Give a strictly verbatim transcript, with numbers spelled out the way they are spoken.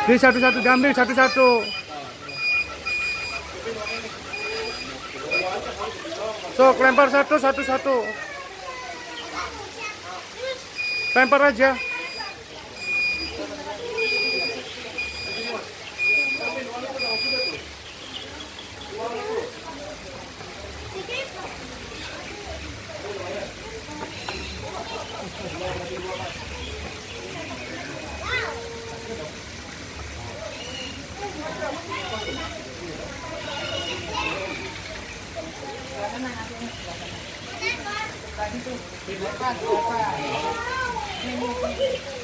Di satu-satu diambil satu-satu. Sok lempar satu satu satu. Lempar aja. Tadi tuh,